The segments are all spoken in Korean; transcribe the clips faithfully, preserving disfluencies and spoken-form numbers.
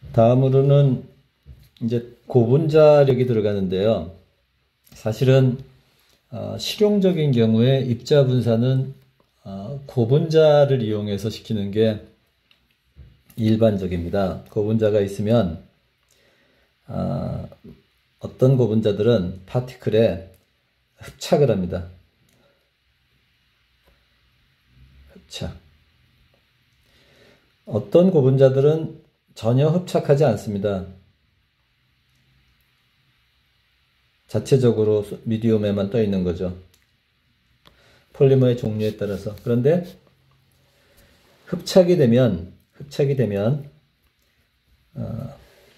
다음으로는 이제 고분자력이 들어가는데요. 사실은 어, 실용적인 경우에 입자 분사는 어, 고분자를 이용해서 시키는 게 일반적입니다. 고분자가 있으면 어, 어떤 고분자들은 파티클에 흡착을 합니다. 흡착. 어떤 고분자들은 전혀 흡착하지 않습니다. 자체적으로 미디움에만 떠 있는 거죠. 폴리머의 종류에 따라서. 그런데 흡착이 되면 흡착이 되면 어,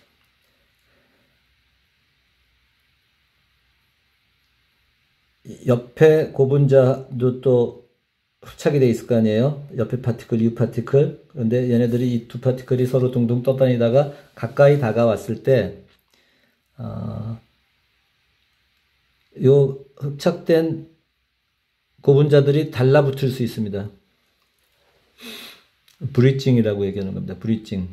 옆에 고분자도 또 흡착이 돼 있을 거 아니에요. 옆에 파티클, U 파티클. 그런데 얘네들이 이 두 파티클이 서로 둥둥 떠다니다가 가까이 다가왔을 때 어, 요 흡착된 고분자들이 달라붙을 수 있습니다. 브릿징이라고 얘기하는 겁니다. 브릿징.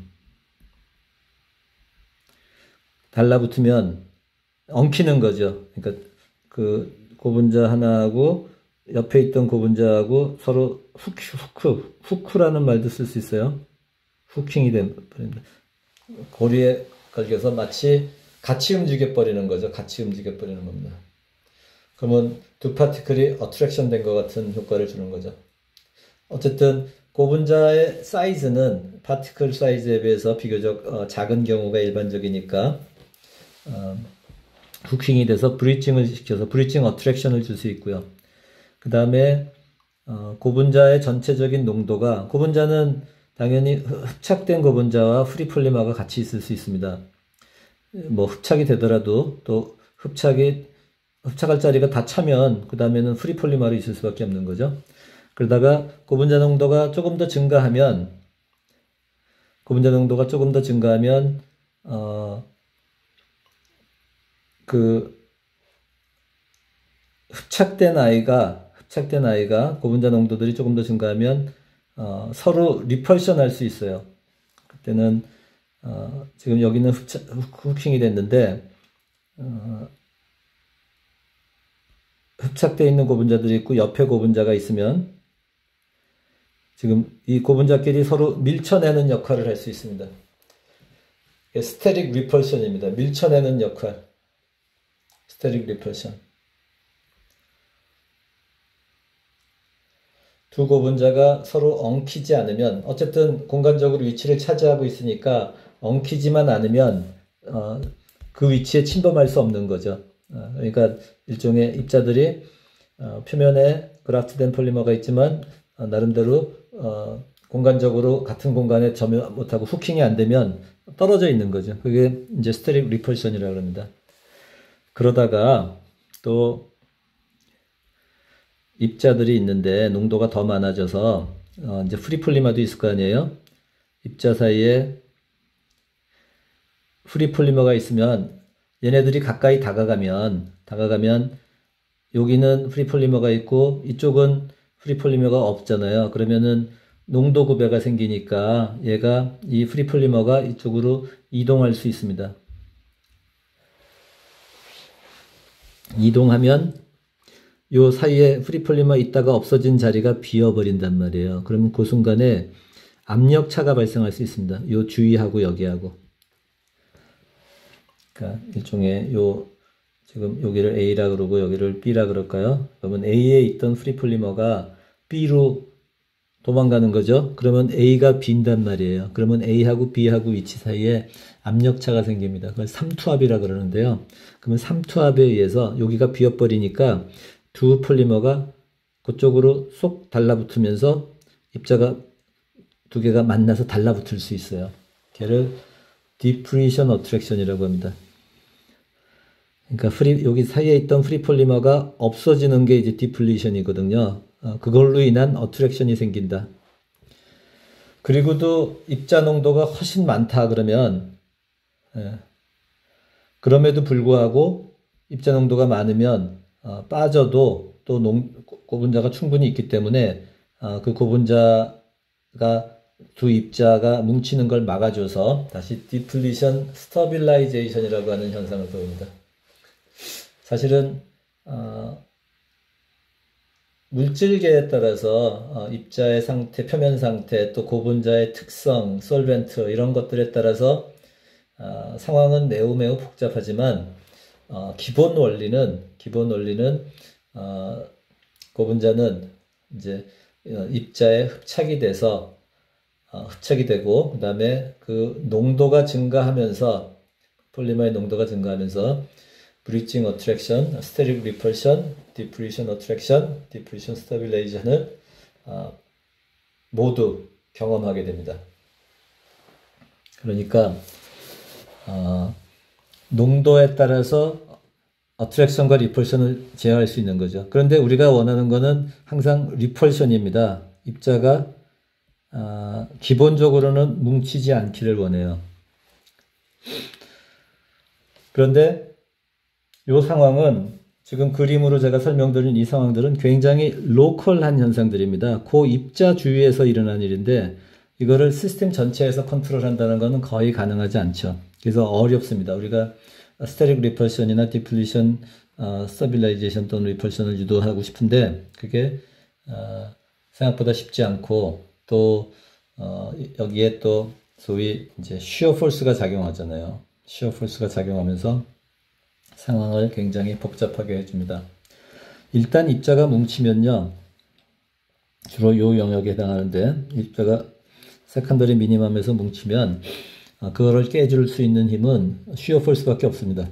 달라붙으면 엉키는 거죠. 그러니까 그 고분자 하나하고 옆에 있던 고분자하고 서로 후크, 후크, 후크라는 말도 쓸 수 있어요. 후킹이 됩니다. 고리에 걸려서 마치 같이 움직여버리는 거죠. 같이 움직여버리는 겁니다. 그러면 두 파티클이 어트랙션 된 것 같은 효과를 주는 거죠. 어쨌든 고분자의 사이즈는 파티클 사이즈에 비해서 비교적 어, 작은 경우가 일반적이니까 어, 후킹이 돼서 브리칭을 시켜서 브리칭 어트랙션을 줄 수 있고요. 그 다음에 어, 고분자의 전체적인 농도가, 고분자는 당연히 흡착된 고분자와 프리폴리머가 같이 있을 수 있습니다. 뭐 흡착이 되더라도 또 흡착이 흡착할 자리가 다 차면 그 다음에는 프리폴리머로 있을 수밖에 없는 거죠. 그러다가 고분자 농도가 조금 더 증가하면 고분자 농도가 조금 더 증가하면 어, 그 흡착된 아이가 흡착된 아이가 고분자 농도들이 조금 더 증가하면 어, 서로 리펄션 할 수 있어요. 그때는 어, 지금 여기는 흡착, 후킹이 됐는데 어, 흡착되어 있는 고분자들이 있고 옆에 고분자가 있으면 지금 이 고분자끼리 서로 밀쳐내는 역할을 할 수 있습니다. 스테릭 리펄션입니다. 밀쳐내는 역할. 스테릭 리펄션. 두 고분자가 서로 엉키지 않으면, 어쨌든 공간적으로 위치를 차지하고 있으니까 엉키지만 않으면 어, 그 위치에 침범할 수 없는 거죠. 어, 그러니까 일종의 입자들이 어, 표면에 그라프트된 폴리머가 있지만 어, 나름대로 어, 공간적으로 같은 공간에 점유 못하고 후킹이 안 되면 떨어져 있는 거죠. 그게 이제 스테릭 리펄션이라고 합니다. 그러다가 또 입자들이 있는데 농도가 더 많아져서 어, 이제 프리폴리머도 있을 거 아니에요. 입자 사이에 프리폴리머가 있으면 얘네들이 가까이 다가가면 다가가면 여기는 프리폴리머가 있고 이쪽은 프리폴리머가 없잖아요. 그러면은 농도 구배가 생기니까 얘가 이 프리폴리머가 이쪽으로 이동할 수 있습니다. 이동하면 요 사이에 프리폴리머 있다가 없어진 자리가 비어버린단 말이에요. 그러면 그 순간에 압력차가 발생할 수 있습니다. 요 주위하고 여기하고. 그러니까 일종의 요 지금 여기를 A라 그러고 여기를 B라 그럴까요? 그러면 A에 있던 프리폴리머가 B로 도망가는 거죠. 그러면 A가 빈단 말이에요. 그러면 A하고 B하고 위치 사이에 압력차가 생깁니다. 그걸 삼투압이라 그러는데요. 그러면 삼투압에 의해서 여기가 비어버리니까 두 폴리머가 그쪽으로 쏙 달라붙으면서 입자가 두 개가 만나서 달라붙을 수 있어요. 걔를 디프리션 어트랙션이라고 합니다. 그러니까 프리, 여기 사이에 있던 프리폴리머가 없어지는 게 이제 디플리션이거든요. 어, 그걸로 인한 어트랙션이 생긴다. 그리고도 입자 농도가 훨씬 많다 그러면 예, 그럼에도 불구하고 입자 농도가 많으면 어, 빠져도 또 농, 고분자가 충분히 있기 때문에 어, 그 고분자가 두 입자가 뭉치는 걸 막아줘서 다시 디플리션 스터빌라이제이션이라고 하는 현상을 보입니다. 사실은 어, 물질계에 따라서 어, 입자의 상태, 표면 상태, 또 고분자의 특성, 솔벤트 이런 것들에 따라서 어, 상황은 매우 매우 복잡하지만 어, 기본 원리는 기본 원리는 어, 고분자는 이제 입자에 흡착이 돼서 어, 흡착이 되고 그 다음에 그 농도가 증가하면서 폴리머의 농도가 증가하면서 브리칭 어트랙션, 스테릭 리펄션, 디프리션 어트랙션, 디프리션 스타빌레이션을 어, 모두 경험하게 됩니다. 그러니까 어, 농도에 따라서 어트랙션과 리펄션을 제어할 수 있는 거죠. 그런데 우리가 원하는 거는 항상 리펄션입니다. 입자가 어, 기본적으로는 뭉치지 않기를 원해요. 그런데 이 상황은 지금 그림으로 제가 설명드린 이 상황들은 굉장히 로컬한 현상들입니다. 그 입자 주위에서 일어난 일인데 이거를 시스템 전체에서 컨트롤한다는 것은 거의 가능하지 않죠. 그래서 어렵습니다. 우리가 스테릭 리펄션이나 디플리션, 어, 스터빌라이제이션 또는 리펄션을 유도하고 싶은데 그게 어, 생각보다 쉽지 않고 또 어, 여기에 또 소위 이제 시어 포스가 작용하잖아요. 시어 포스가 작용하면서 상황을 굉장히 복잡하게 해줍니다. 일단 입자가 뭉치면요, 주로 이 영역에 해당하는데 입자가 세컨더리 미니멈에서 뭉치면 어, 그거를 깨줄 수 있는 힘은 시어 포스밖에 없습니다.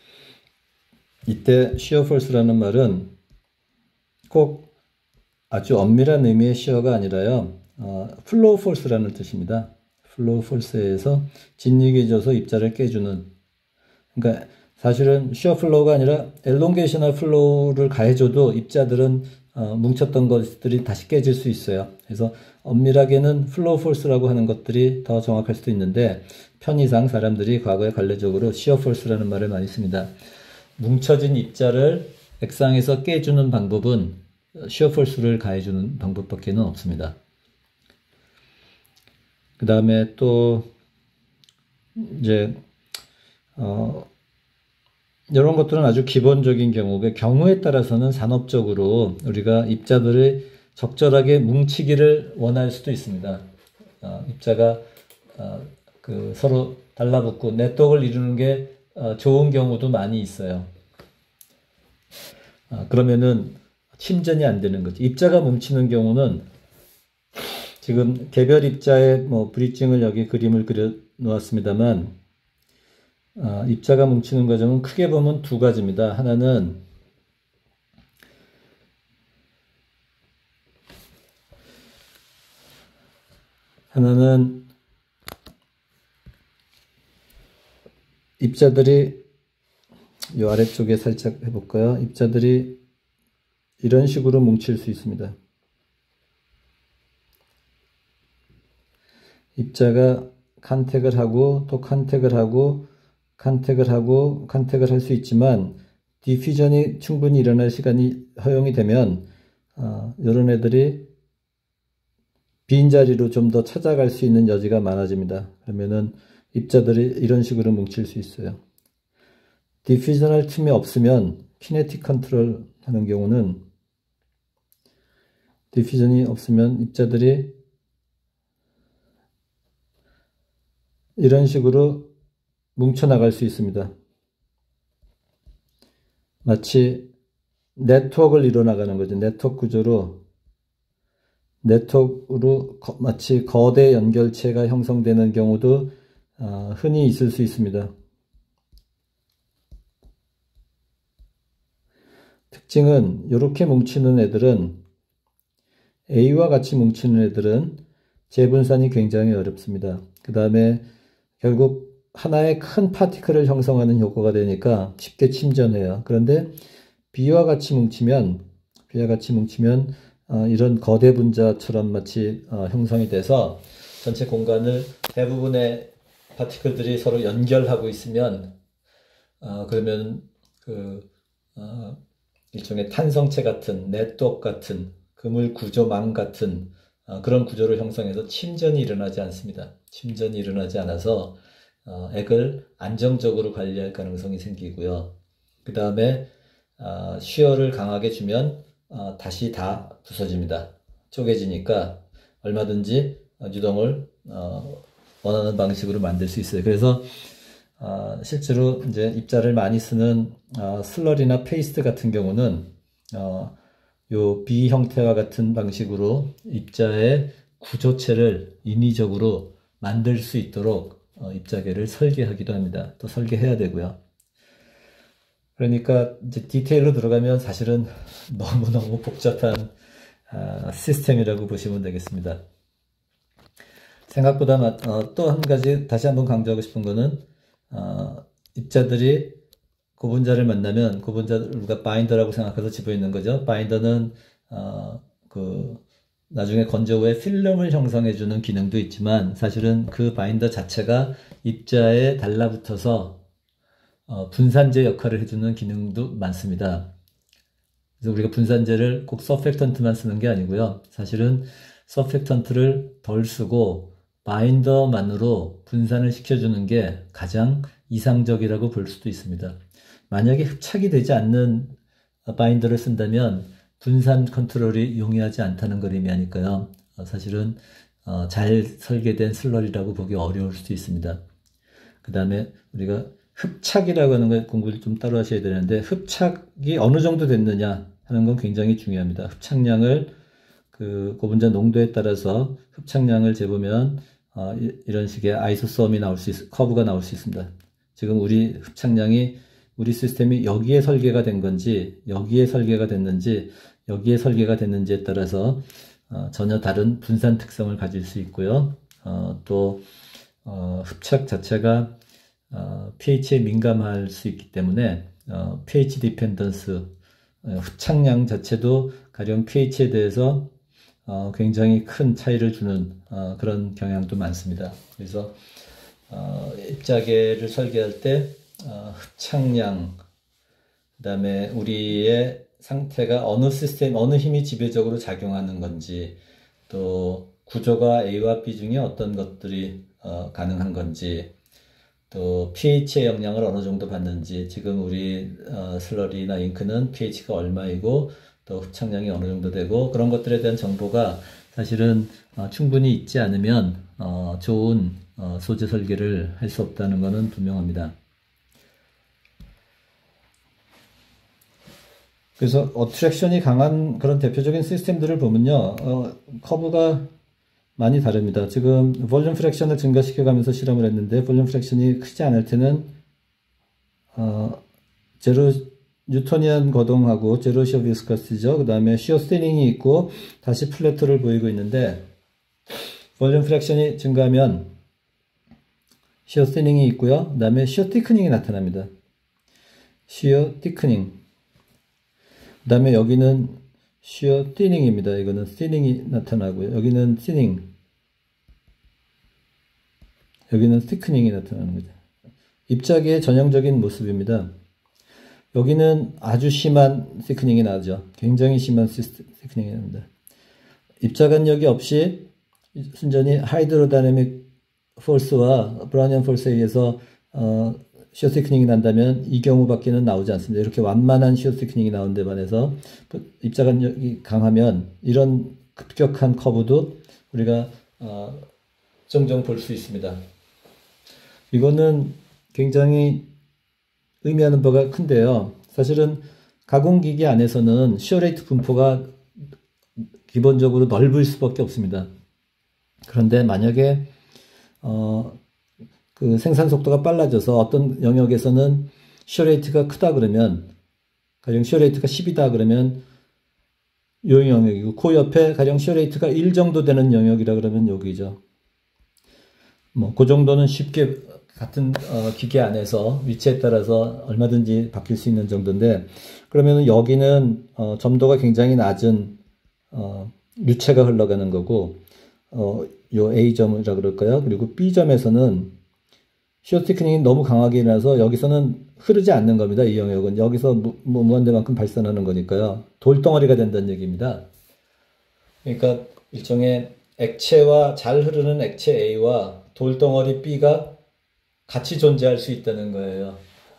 이때 시어 포스라는 말은 꼭 아주 엄밀한 의미의 시어가 아니라요, 어, 플로우 포스라는 뜻입니다. 플로우 포스에서 진리게 줘서 입자를 깨주는, 그러니까 사실은 시어 플로우가 아니라 엘롱게이셔널 플로우를 가해줘도 입자들은 어, 뭉쳤던 것들이 다시 깨질 수 있어요. 그래서 엄밀하게는 플로우 포스라고 하는 것들이 더 정확할 수도 있는데 편의상 사람들이 과거에 관례적으로 시어 포스라는 말을 많이 씁니다. 뭉쳐진 입자를 액상에서 깨주는 방법은 시어 포스를 가해주는 방법밖에 없습니다. 그 다음에 또 이제 어, 이런 것들은 아주 기본적인 경우고 경우에 따라서는 산업적으로 우리가 입자들을 적절하게 뭉치기를 원할 수도 있습니다. 어, 입자가 어, 그 서로 달라붙고 네트워크를 이루는 게 어, 좋은 경우도 많이 있어요. 어, 그러면은 침전이 안 되는 거죠. 입자가 뭉치는 경우는 지금 개별 입자의 뭐 브리징을 여기 그림을 그려 놓았습니다만 어, 입자가 뭉치는 과정은 크게 보면 두 가지입니다. 하나는 하나는 입자들이 이 아래쪽에 살짝 해볼까요? 입자들이 이런 식으로 뭉칠 수 있습니다. 입자가 컨택을 하고 또 컨택을 하고 컨택을 하고 컨택을 할 수 있지만 디퓨전이 충분히 일어날 시간이 허용이 되면 어, 이런 애들이 빈자리로 좀 더 찾아갈 수 있는 여지가 많아집니다. 그러면은 입자들이 이런 식으로 뭉칠 수 있어요. 디퓨전할 틈이 없으면 키네틱 컨트롤 하는 경우는 디퓨전이 없으면 입자들이 이런 식으로 뭉쳐나갈 수 있습니다. 마치 네트워크를 이뤄나가는 거죠. 네트워크 구조로, 네트워크로 거, 마치 거대 연결체가 형성되는 경우도 어, 흔히 있을 수 있습니다. 특징은 이렇게 뭉치는 애들은 A와 같이 뭉치는 애들은 재분산이 굉장히 어렵습니다. 그 다음에 결국 하나의 큰 파티클을 형성하는 효과가 되니까 쉽게 침전해요. 그런데 B와 같이 뭉치면 B와 같이 뭉치면 어, 이런 거대 분자처럼 마치 어, 형성이 돼서 전체 공간을 대부분의 파티클들이 서로 연결하고 있으면 어, 그러면 그 어, 일종의 탄성체 같은 네트워크 같은 그물 구조망 같은 그런 구조를 형성해서 침전이 일어나지 않습니다. 침전이 일어나지 않아서 액을 안정적으로 관리할 가능성이 생기고요. 그 다음에 쉬어를 강하게 주면 다시 다 부서집니다. 쪼개지니까 얼마든지 유동을 원하는 방식으로 만들 수 있어요. 그래서 실제로 이제 입자를 많이 쓰는 슬러리나 페이스트 같은 경우는 요 B 형태와 같은 방식으로 입자의 구조체를 인위적으로 만들 수 있도록 입자계를 설계하기도 합니다. 또 설계해야 되고요. 그러니까 이제 디테일로 들어가면 사실은 너무너무 복잡한 시스템이라고 보시면 되겠습니다. 생각보다 또 한 가지 다시 한번 강조하고 싶은 거는 입자들이 고분자를 만나면 고분자를 우리가 바인더라고 생각해서 집어넣는 거죠. 바인더는 어, 그 나중에 건조 후에 필름을 형성해주는 기능도 있지만 사실은 그 바인더 자체가 입자에 달라붙어서 어, 분산제 역할을 해주는 기능도 많습니다. 그래서 우리가 분산제를 꼭 서펙턴트만 쓰는 게 아니고요. 사실은 서펙턴트를 덜 쓰고 바인더만으로 분산을 시켜주는 게 가장 이상적이라고 볼 수도 있습니다. 만약에 흡착이 되지 않는 바인더를 쓴다면 분산 컨트롤이 용이하지 않다는 걸 의미하니까요. 사실은 잘 설계된 슬러리라고 보기 어려울 수도 있습니다. 그 다음에 우리가 흡착이라고 하는 걸 공부를 좀 따로 하셔야 되는데 흡착이 어느 정도 됐느냐 하는 건 굉장히 중요합니다. 흡착량을 그 고분자 농도에 따라서 흡착량을 재보면 어, 이런 식의 아이소썸이 나올 수 있, 커브가 나올 수 있습니다. 지금 우리 흡착량이 우리 시스템이 여기에 설계가 된 건지 여기에 설계가 됐는지 여기에 설계가 됐는지에 따라서 어, 전혀 다른 분산 특성을 가질 수 있고요. 어, 또 어, 흡착 자체가 어, pH에 민감할 수 있기 때문에 어, pH 디펜던스 어, 흡착량 자체도 가령 pH에 대해서 어, 굉장히 큰 차이를 주는 어, 그런 경향도 많습니다. 그래서 어, 입자계를 설계할 때 어, 흡착량, 그 다음에 우리의 상태가 어느 시스템, 어느 힘이 지배적으로 작용하는 건지, 또 구조가 A와 B 중에 어떤 것들이 어, 가능한 건지, 또 pH의 영향을 어느 정도 받는지, 지금 우리 어, 슬러리나 잉크는 pH가 얼마이고 또 흡착량이 어느 정도 되고 그런 것들에 대한 정보가 사실은 어, 충분히 있지 않으면 어, 좋은 어, 소재 설계를 할 수 없다는 것은 분명합니다. 그래서 어트랙션이 강한 그런 대표적인 시스템들을 보면요, 어, 커브가 많이 다릅니다. 지금 볼륨 프랙션을 증가시켜가면서 실험을 했는데 볼륨 프랙션이 크지 않을 때는 어, 제로 뉴토니안 거동하고 제로 시어 비스커스죠. 그 다음에 시어 스테닝이 있고 다시 플래터를 보이고 있는데 볼륨 프랙션이 증가하면 시어 스테닝이 있고요. 그 다음에 시어 티크닝이 나타납니다. 시어 티크닝. 그 다음에 여기는 시어 티닝입니다. 이거는 티닝이 나타나고요. 여기는 티닝. 여기는 티크닝이 나타나는 거죠. 입자계의 전형적인 모습입니다. 여기는 아주 심한 티크닝이 나죠. 굉장히 심한 티크닝이 납니다. 입자간력이 없이 순전히 하이드로다이내믹 폴스와 브라우니안 폴스에 의해서 어, 시어 티크닝이 난다면 이 경우밖에는 나오지 않습니다. 이렇게 완만한 시어 티크닝이 나온 데 반해서 입자간력이 강하면 이런 급격한 커브도 우리가 어, 종종 볼 수 있습니다. 이거는 굉장히 의미하는 바가 큰데요. 사실은 가공기기 안에서는 시어레이트 분포가 기본적으로 넓을 수밖에 없습니다. 그런데 만약에 어, 그 생산 속도가 빨라져서 어떤 영역에서는 시어레이트가 크다 그러면 가령 시어레이트가 십이다 그러면 요 영역이고 그 옆에 가령 시어레이트가 일 정도 되는 영역이라 그러면 여기죠. 뭐 그 정도는 쉽게 같은 어, 기계 안에서 위치에 따라서 얼마든지 바뀔 수 있는 정도인데 그러면 여기는 어, 점도가 굉장히 낮은 어, 유체가 흘러가는 거고 어, 요 A점이라 그럴까요? 그리고 B점에서는 시어 티크닝이 너무 강하게 일어나서 여기서는 흐르지 않는 겁니다. 이 영역은 여기서 무, 뭐 무한대만큼 발산하는 거니까요. 돌덩어리가 된다는 얘기입니다. 그러니까 일종의 액체와 잘 흐르는 액체 A와 돌덩어리 B가 같이 존재할 수 있다는 거예요.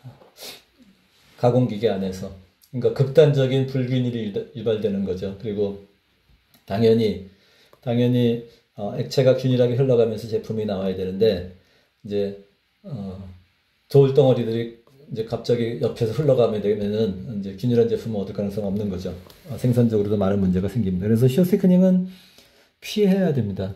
가공기계 안에서. 그러니까 극단적인 불균일이 유발되는 거죠. 그리고 당연히 당연히 어, 액체가 균일하게 흘러가면서 제품이 나와야 되는데 이제 어, 돌덩어리들이 이제 갑자기 옆에서 흘러가게 되면은 이제 균일한 제품을 얻을 가능성이 없는 거죠. 어, 생산적으로도 많은 문제가 생깁니다. 그래서 시어 테크닉은 피해야 됩니다.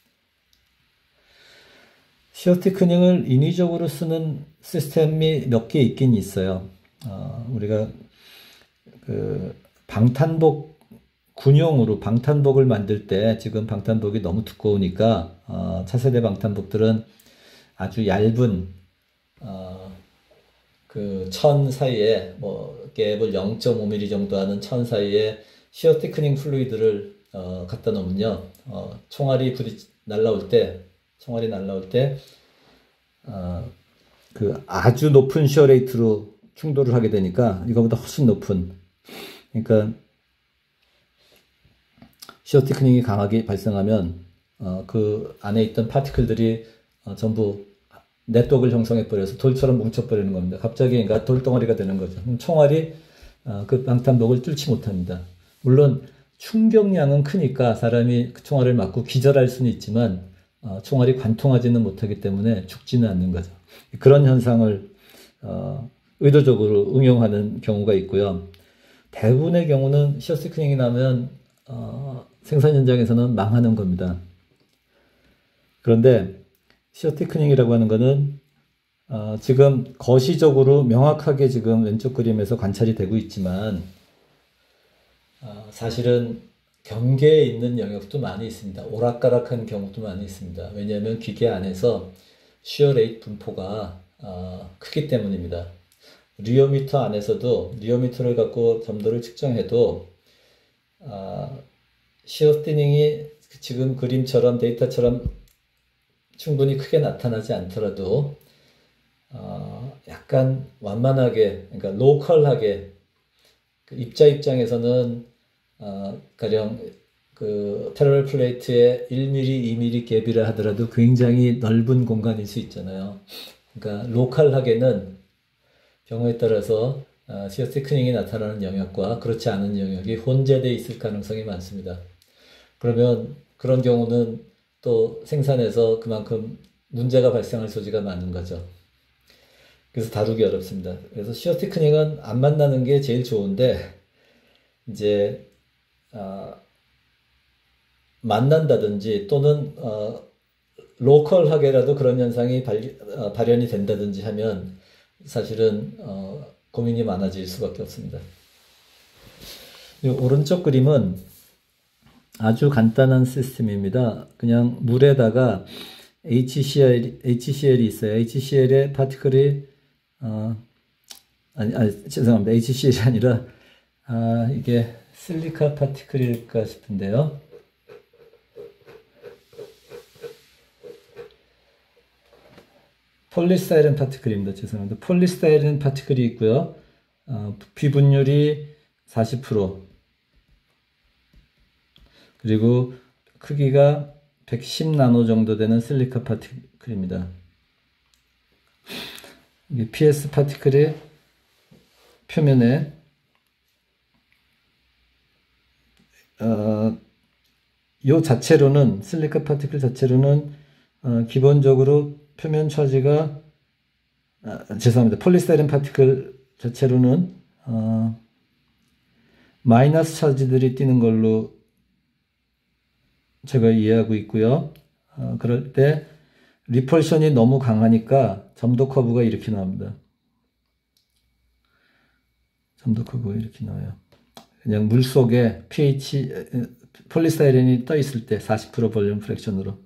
시어 테크닉을 인위적으로 쓰는 시스템이 몇 개 있긴 있어요. 어, 우리가 그 방탄복 군용으로 방탄복을 만들 때 지금 방탄복이 너무 두꺼우니까 어, 차세대 방탄복들은 아주 얇은 어, 그 천 사이에 뭐 갭을 영 점 오 밀리미터 정도 하는 천 사이에 시어 테크닝 플루이드를 어, 갖다 놓으면요 어, 총알이 부딪 날라올 때 총알이 날라올 때 어, 그 아주 높은 시어 레이트로 충돌을 하게 되니까 이거보다 훨씬 높은 그러니까 시어 테크닝이 강하게 발생하면 어, 그 안에 있던 파티클들이 어, 전부 네트워크를 형성해 버려서 돌처럼 뭉쳐 버리는 겁니다. 갑자기 그러니까 돌덩어리가 되는 거죠. 총알이 어, 그 방탄복을 뚫지 못합니다. 물론 충격량은 크니까 사람이 그 총알을 맞고 기절할 수는 있지만 어, 총알이 관통하지는 못하기 때문에 죽지는 않는 거죠. 그런 현상을 어, 의도적으로 응용하는 경우가 있고요. 대부분의 경우는 시어 테크닝이 나면 어, 생산 현장에서는 망하는 겁니다. 그런데 시어 테크닝이라고 하는 것은 어, 지금 거시적으로 명확하게 지금 왼쪽 그림에서 관찰이 되고 있지만 어, 사실은 경계에 있는 영역도 많이 있습니다. 오락가락한 경우도 많이 있습니다. 왜냐하면 기계 안에서 시어 레이트 분포가 어, 크기 때문입니다. 리오미터 안에서도 리오미터를 갖고 점도를 측정해도 어, 시어 티닝이 지금 그림처럼 데이터처럼 충분히 크게 나타나지 않더라도 어, 약간 완만하게 그러니까 로컬하게 그 입자 입장에서는 어, 가령 그 테러럴 플레이트에 일 밀리미터, 이 밀리미터 갭이라 하더라도 굉장히 넓은 공간일 수 있잖아요. 그러니까 로컬하게는 경우에 따라서 어, 시어 테크닝이 나타나는 영역과 그렇지 않은 영역이 혼재되어 있을 가능성이 많습니다. 그러면 그런 경우는 또 생산에서 그만큼 문제가 발생할 소지가 많은 거죠. 그래서 다루기 어렵습니다. 그래서 시어 테크닉은 안 만나는 게 제일 좋은데 이제 어, 만난다든지 또는 어, 로컬하게라도 그런 현상이 발, 어, 발현이 된다든지 하면 사실은 어, 고민이 많아질 수밖에 없습니다. 이 오른쪽 그림은 아주 간단한 시스템입니다. 그냥 물에다가 에이치씨엘, 에이치씨엘이 있어요. 에이치씨엘의 파티클이 어, 아니, 아니 죄송합니다. 에이치씨엘이 아니라 아, 이게 실리카 파티클일까 싶은데요. 폴리스타이렌 파티클입니다. 죄송합니다. 폴리스타이렌 파티클이 있고요. 어, 비분율이 사십 퍼센트 그리고 크기가 백십 나노 정도 되는 실리카 파티클입니다. 이게 피에스 파티클의 표면에 어, 요 자체로는 실리카 파티클 자체로는 어, 기본적으로 표면 차지가 아, 죄송합니다. 폴리스타이렌 파티클 자체로는 어, 마이너스 차지들이 뛰는 걸로 제가 이해하고 있고요. 어, 그럴 때 리펄션이 너무 강하니까 점도 커브가 이렇게 나옵니다. 점도 커브가 이렇게 나와요. 그냥 물 속에 pH 폴리스타이렌이 떠 있을 때 사십 퍼센트 볼륨 프랙션으로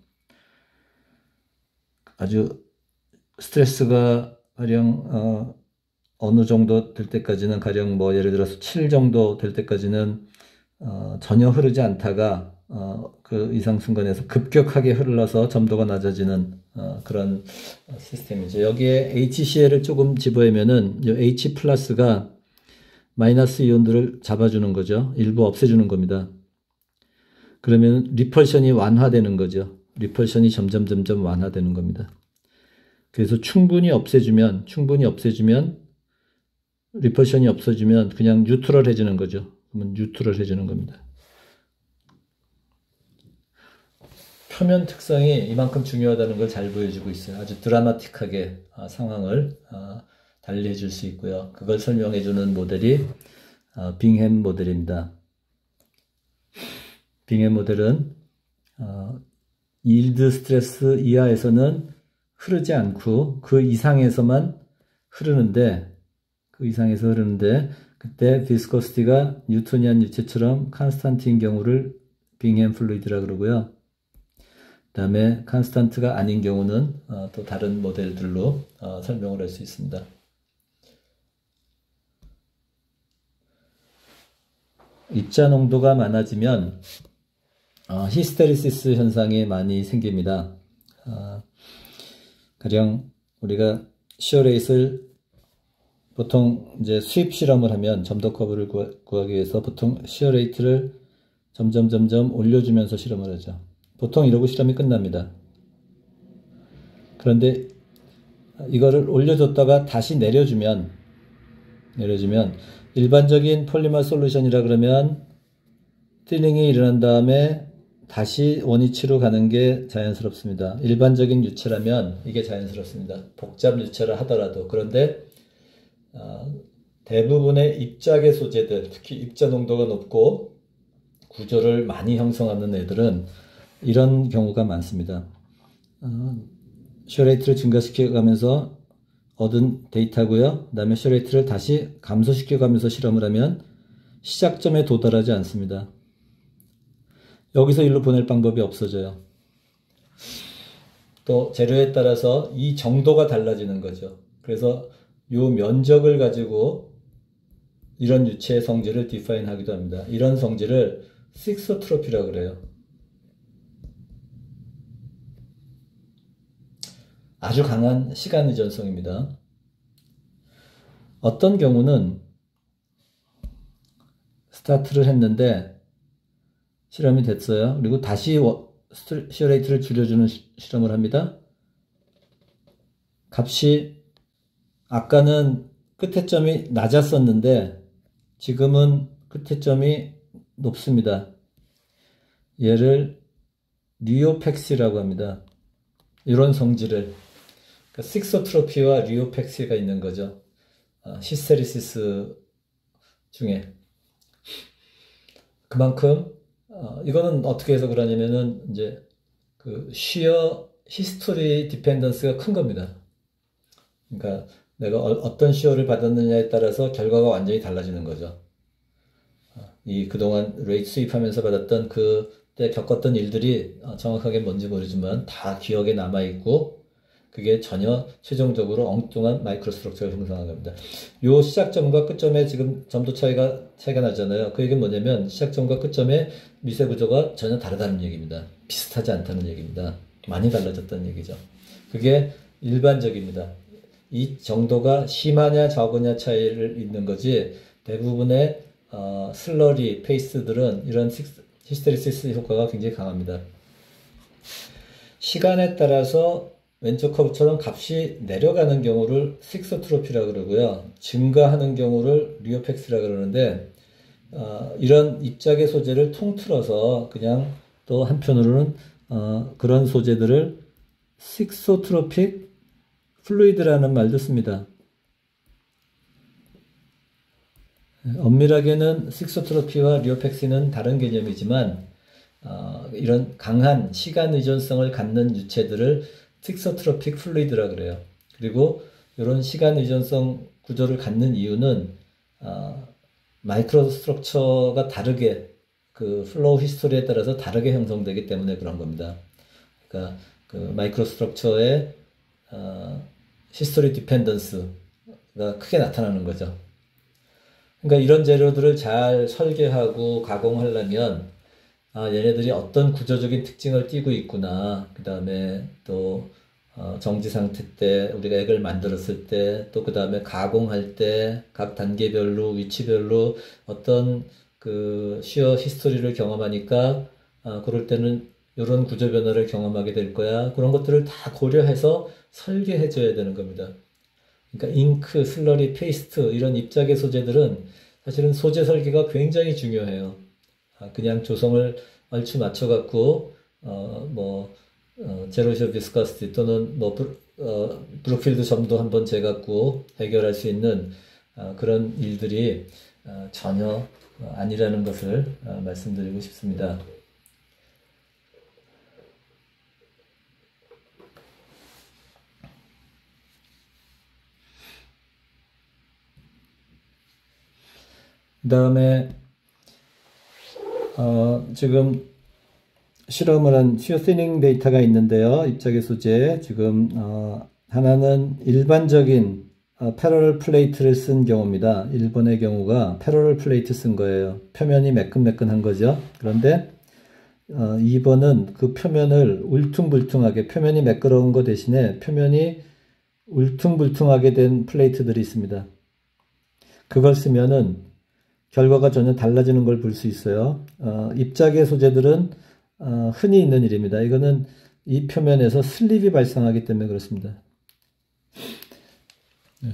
아주 스트레스가 가령 어, 어느 정도 될 때까지는 가령 뭐 예를 들어서 칠 정도 될 때까지는 어, 전혀 흐르지 않다가 어, 그 이상 순간에서 급격하게 흘러서 점도가 낮아지는 어, 그런 시스템이죠. 여기에 에이치씨엘을 조금 집어내면은 이 H 플러스가 마이너스 이온들을 잡아주는 거죠. 일부 없애주는 겁니다. 그러면 리펄션이 완화되는 거죠. 리펄션이 점점 점점 완화되는 겁니다. 그래서 충분히 없애주면 충분히 없애주면 리펄션이 없어지면 그냥 뉴트럴해지는 거죠. 그러면 뉴트럴해지는 겁니다. 표면 특성이 이만큼 중요하다는 걸 잘 보여주고 있어요. 아주 드라마틱하게 아, 상황을 아, 달리해 줄 수 있고요. 그걸 설명해 주는 모델이 아, 빙햄 모델입니다. 빙햄 모델은 어, 일드 스트레스 이하에서는 흐르지 않고 그 이상에서만 흐르는데 그 이상에서 흐르는데 그때 비스코시티가 뉴토니안 유체처럼 콘스탄트인 경우를 빙햄 플루이드라 그러고요. 그 다음에 콘스탄트가 아닌 경우는 어, 또 다른 모델들로 어, 설명을 할 수 있습니다. 입자 농도가 많아지면 어, 히스테리시스 현상이 많이 생깁니다. 어, 가령 우리가 시어레이트를 보통 이제 수입 실험을 하면 점도 커브를 구하, 구하기 위해서 보통 시어레이트를 점점 점점 올려주면서 실험을 하죠. 보통 이러고 실험이 끝납니다. 그런데 이거를 올려줬다가 다시 내려주면 내려주면 일반적인 폴리머 솔루션이라 그러면 틸링이 일어난 다음에 다시 원위치로 가는 게 자연스럽습니다. 일반적인 유체라면 이게 자연스럽습니다. 복잡 유체라 하더라도. 그런데 어, 대부분의 입자계 소재들, 특히 입자 농도가 높고 구조를 많이 형성하는 애들은 이런 경우가 많습니다. 어, 슈레이트를 증가시켜가면서 얻은 데이터고요. 그 다음에 슈레이트를 다시 감소시켜가면서 실험을 하면 시작점에 도달하지 않습니다. 여기서 일로 보낼 방법이 없어져요. 또 재료에 따라서 이 정도가 달라지는 거죠. 그래서 이 면적을 가지고 이런 유체의 성질을 디파인 하기도 합니다. 이런 성질을 식소트로피라고 그래요. 아주 강한 시간 의존성입니다. 어떤 경우는 스타트를 했는데 실험이 됐어요. 그리고 다시 시어레이트를 줄여주는 시, 실험을 합니다. 값이 아까는 끝에 점이 낮았었는데 지금은 끝에 점이 높습니다. 얘를 리오펙시라고 합니다. 이런 성질을 그러니까 식소트로피와 리오펙시가 있는 거죠. 아, 히스테리시스 중에 그만큼 어, 이거는 어떻게 해서 그러냐면은 이제 그 시어 히스토리 디펜던스가 큰 겁니다. 그러니까 내가 어, 어떤 시어를 받았느냐에 따라서 결과가 완전히 달라지는 거죠. 이 그동안 레이트 수입하면서 받았던 그때 겪었던 일들이 정확하게 뭔지 모르지만 다 기억에 남아있고 그게 전혀 최종적으로 엉뚱한 마이크로 스트럭처를 형성한 겁니다. 요 시작점과 끝점에 지금 점도 차이가 차이가 나잖아요. 그 얘기는 뭐냐면 시작점과 끝점의 미세 구조가 전혀 다르다는 얘기입니다. 비슷하지 않다는 얘기입니다. 많이 달라졌다는 얘기죠. 그게 일반적입니다. 이 정도가 심하냐 적으냐 차이를 있는 거지 대부분의 어, 슬러리 페이스들은 이런 히스테리시스 효과가 굉장히 강합니다. 시간에 따라서 왼쪽 커브처럼 값이 내려가는 경우를 식소트로피라고 그러고요. 증가하는 경우를 리오펙스라고 그러는데 어, 이런 입자계 소재를 통틀어서 그냥 또 한편으로는 어, 그런 소재들을 식소트로픽 플루이드라는 말도 씁니다. 엄밀하게는 식소트로피와 리오펙시는 다른 개념이지만 어, 이런 강한 시간 의존성을 갖는 유체들을 식소트로픽 플루이드라 그래요. 그리고 이런 시간 의존성 구조를 갖는 이유는 어, 마이크로 스트럭처가 다르게 그 플로우 히스토리에 따라서 다르게 형성되기 때문에 그런 겁니다. 그러니까 그 마이크로 스트럭처의 어, 히스토리 디펜던스가 크게 나타나는 거죠. 그러니까 이런 재료들을 잘 설계하고 가공하려면 아, 얘네들이 어떤 구조적인 특징을 띠고 있구나. 그 다음에 또 어, 정지 상태 때 우리가 액을 만들었을 때 또 그 다음에 가공할 때 각 단계별로 위치별로 어떤 그 시어 히스토리를 경험하니까 아, 그럴 때는 이런 구조 변화를 경험하게 될 거야. 그런 것들을 다 고려해서 설계해 줘야 되는 겁니다. 그러니까 잉크, 슬러리, 페이스트 이런 입자계 소재들은 사실은 소재 설계가 굉장히 중요해요. 아, 그냥 조성을 얼추 맞춰 갖고 어, 뭐 어, 제로쇼 비스커스티 또는 뭐 브루, 어, 브룩필드 점도 한번 재갖고 해결할 수 있는 어, 그런 일들이 어, 전혀 어, 아니라는 것을 어, 말씀드리고 싶습니다. 그 다음에 어, 지금 실험을 한 슈어티닝 데이터가 있는데요. 입자계 소재 지금 어, 하나는 일반적인 어, 패러럴 플레이트를 쓴 경우입니다. 일 번의 경우가 패러럴 플레이트 쓴 거예요. 표면이 매끈매끈한 거죠. 그런데 어, 이 번은 그 표면을 울퉁불퉁하게 표면이 매끄러운 거 대신에 표면이 울퉁불퉁하게 된 플레이트들이 있습니다. 그걸 쓰면은 결과가 전혀 달라지는 걸 볼 수 있어요. 어, 입자계 소재들은 어, 흔히 있는 일입니다. 이거는 이 표면에서 슬립이 발생하기 때문에 그렇습니다. 네.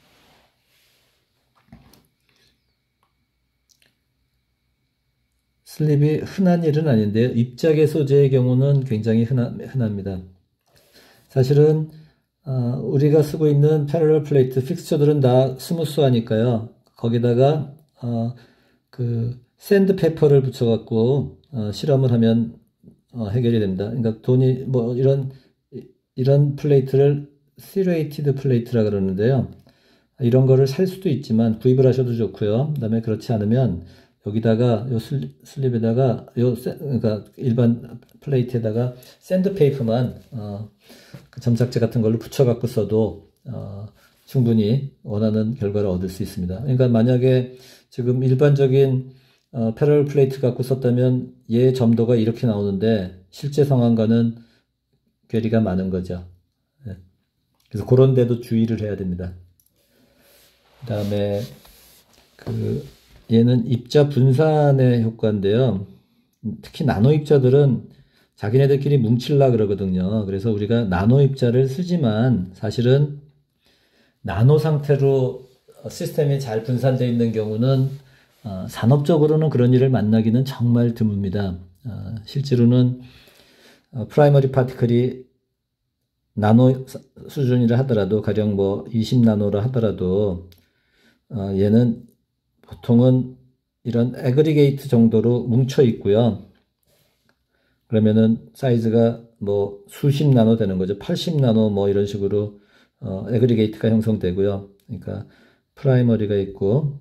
슬립이 흔한 일은 아닌데요. 입자계 소재의 경우는 굉장히 흔하, 흔합니다. 사실은 어, 우리가 쓰고 있는 패러럴 플레이트 픽스처들은 다 스무스하니까요. 거기다가 어, 그 샌드페퍼를 붙여갖고 어, 실험을 하면 어, 해결이 됩니다. 그러니까 돈이 뭐 이런 이런 플레이트를 시레이티드 플레이트라 그러는데요. 이런 거를 살 수도 있지만 구입을 하셔도 좋고요. 그다음에 그렇지 않으면 여기다가 요 슬립에다가 요 그러니까 일반 플레이트에다가 샌드페이퍼만 어, 그 점착제 같은 걸로 붙여갖고 써도 어, 충분히 원하는 결과를 얻을 수 있습니다. 그러니까 만약에 지금 일반적인 어, 패러럴 플레이트 갖고 썼다면 얘 점도가 이렇게 나오는데 실제 상황과는 괴리가 많은 거죠. 네. 그래서 그런 데도 주의를 해야 됩니다. 그 다음에 그 얘는 입자 분산의 효과인데요. 특히 나노 입자들은 자기네들끼리 뭉칠라 그러거든요. 그래서 우리가 나노 입자를 쓰지만 사실은 나노 상태로 시스템이 잘 분산되어 있는 경우는 어, 산업적으로는 그런 일을 만나기는 정말 드뭅니다. 어, 실제로는 어, 프라이머리 파티클이 나노 수준이라 하더라도 가령 뭐 이십 나노라 하더라도 어, 얘는 보통은 이런 애그리게이트 정도로 뭉쳐 있고요. 그러면은 사이즈가 뭐 수십 나노 되는 거죠. 팔십 나노 뭐 이런 식으로 어, 애그리게이트가 형성되고요. 그러니까 프라이머리가 있고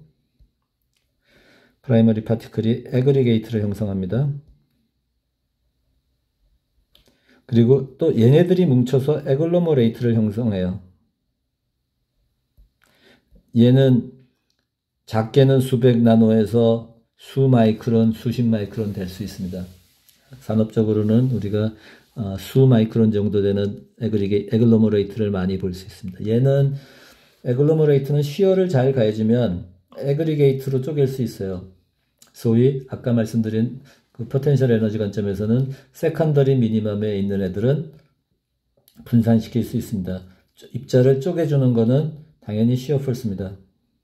프라이머리 파티클이 애그리게이트를 형성합니다. 그리고 또 얘네들이 뭉쳐서 애글로머레이트를 형성해요. 얘는 작게는 수백 나노에서 수 마이크론, 수십 마이크론 될 수 있습니다. 산업적으로는 우리가 어, 수 마이크론 정도 되는 애그리게, 애글로머레이트를 많이 볼 수 있습니다. 얘는 애글로머레이트는 시어를 잘 가해주면 애그리게이트로 쪼갤 수 있어요. 소위 아까 말씀드린 그 포텐셜 에너지 관점에서는 세컨더리 미니멈에 있는 애들은 분산시킬 수 있습니다. 입자를 쪼개주는 거는 당연히 시어 폴스입니다.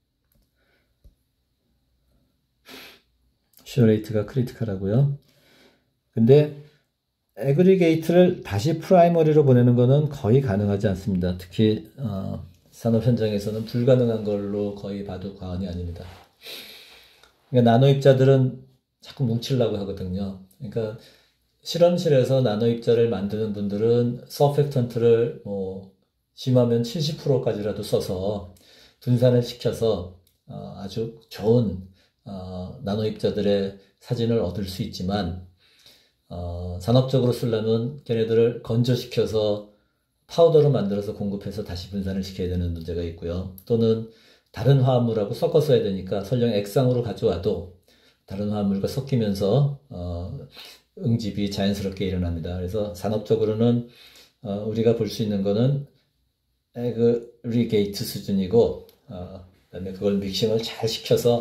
시어 레이트가 크리티컬하고요. 근데 애그리게이트를 다시 프라이머리로 보내는 것은 거의 가능하지 않습니다. 특히 어, 산업 현장에서는 불가능한 걸로 거의 봐도 과언이 아닙니다. 그러니까 나노 입자들은 자꾸 뭉치려고 하거든요. 그러니까 실험실에서 나노 입자를 만드는 분들은 서펙턴트를 뭐 심하면 칠십 퍼센트까지라도 써서 분산을 시켜서 어, 아주 좋은 어, 나노 입자들의 사진을 얻을 수 있지만 어, 산업적으로 쓰려면 걔네들을 건조시켜서 파우더로 만들어서 공급해서 다시 분산을 시켜야 되는 문제가 있고요. 또는 다른 화합물하고 섞어 써야 되니까 설령 액상으로 가져와도 다른 화합물과 섞이면서 어, 응집이 자연스럽게 일어납니다. 그래서 산업적으로는 어, 우리가 볼 수 있는 거는 애그리게이트 수준이고 어, 그다음에 그걸 믹싱을 잘 시켜서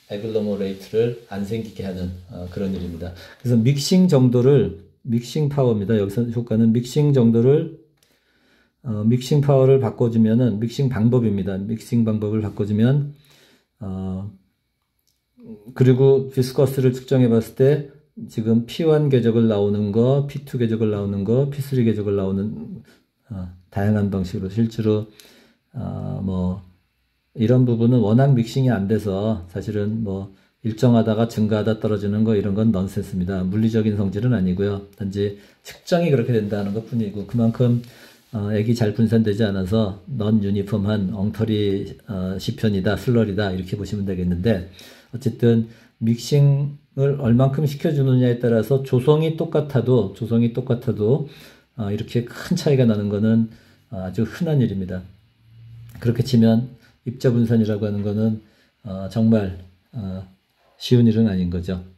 애글로머레이트를 안 생기게 하는 어, 그런 일입니다. 그래서 믹싱 정도를 믹싱 파워입니다. 여기서 효과는 믹싱 정도를 어, 믹싱 파워를 바꿔주면은 믹싱 방법입니다. 믹싱 방법을 바꿔주면 어, 그리고 비스커스를 측정해 봤을 때 지금 피 원 궤적을 나오는 거, 피 투 궤적을 나오는 거, 피 쓰리 궤적을 나오는 어, 다양한 방식으로 실제로 어, 뭐 이런 부분은 워낙 믹싱이 안 돼서 사실은 뭐 일정하다가 증가하다 떨어지는 거 이런 건 넌센스입니다. 물리적인 성질은 아니고요. 단지 측정이 그렇게 된다는 것 뿐이고 그만큼 어, 액이 잘 분산되지 않아서 넌 유니폼한 엉터리 어, 시편이다, 슬러리다 이렇게 보시면 되겠는데 어쨌든 믹싱을 얼만큼 시켜주느냐에 따라서 조성이 똑같아도 조성이 똑같아도 어, 이렇게 큰 차이가 나는 것은 아주 흔한 일입니다. 그렇게 치면 입자 분산이라고 하는 것은 어, 정말 어, 쉬운 일은 아닌 거죠.